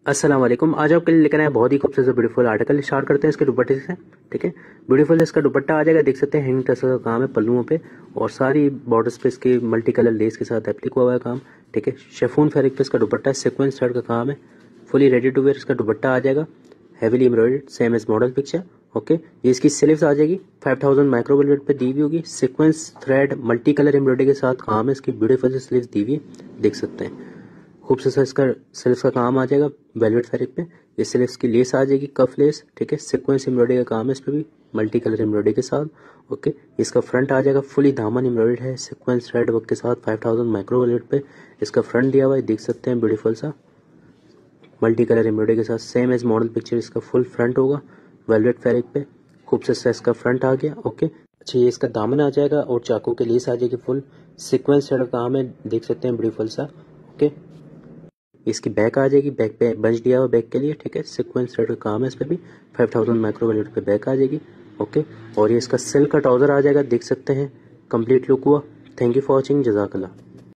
अस्सलाम वालेकुम। आज आपके लिए लेकर आए बहुत ही खूबसूरत ब्यूटीफुल आर्टिकल। स्टार्ट करते हैं इसके दुपट्टे से। ठीक है, ब्यूटीफुल इसका दुपट्टा आ जाएगा। देख सकते हैं हैंगिंग टसर का काम है पल्लुओं पे और सारी बॉर्डर्स पे इसके मल्टी कलर लेस के साथ एप्लिक हुआ है काम। ठीक है, शेफून फैब्रिक पे इसका दुपट्टा है, सीक्वेंस थ्रेड का काम है, फुली रेडी टू वेयर इसका दुपट्टा आ जाएगा, heavily embroidered same as model picture. Okay, ये इसकी स्लीव्स आ जाएगी 5000 माइक्रो वेलवेट पे दी हुई होगी। Sequence thread multi colour embroidery के साथ काम है, इसकी ब्यूटीफुल स्लीव्स दी हुई है, देख सकते हैं। खूबसूरत सा इसका स्लीव्स का काम आ जाएगा वेलवेट फैब्रिक पे। ये स्लीव्स की लेस आ जाएगी, कफ लेस। ठीक है, सीक्वेंस एम्ब्रॉयडरी का काम है इस पे भी मल्टी कलर एम्ब्रॉयडरी के साथ। ओके, इसका फ्रंट आ जाएगा फुली दामन एम्ब्रॉयडर्ड है सीक्वेंस थ्रेड वर्क के साथ 5000 माइक्रो वेलवेट पे इसका फ्रंट दिया हुआ है, देख सकते हैं ब्यूटीफुल सा मल्टी कलर एम्ब्रॉयडरी के साथ सेम एज मॉडल पिक्चर इसका फुल फ्रंट होगा वेलवेट फैब्रिक पे। खूबसूरत सा इसका फ्रंट आ गया। ओके, अच्छा ये इसका दामन आ जाएगा और चाकू के लेस आ जाएगी फुल सीक्वेंस थ्रेड का काम है, देख सकते हैं ब्यूटीफुल सा। ओके, इसकी बैक आ जाएगी, बैक पे बंच दिया हुआ बैक के लिए। ठीक है, सीक्वेंस थ्रेड का काम है इस पे भी 5000 माइक्रो वेलवेट पे बैक आ जाएगी। ओके, और ये इसका सिल्क का ट्राउजर आ जाएगा, देख सकते हैं कंप्लीट लुक हुआ। थैंक यू फॉर वॉचिंग, जज़ाकल्लाह।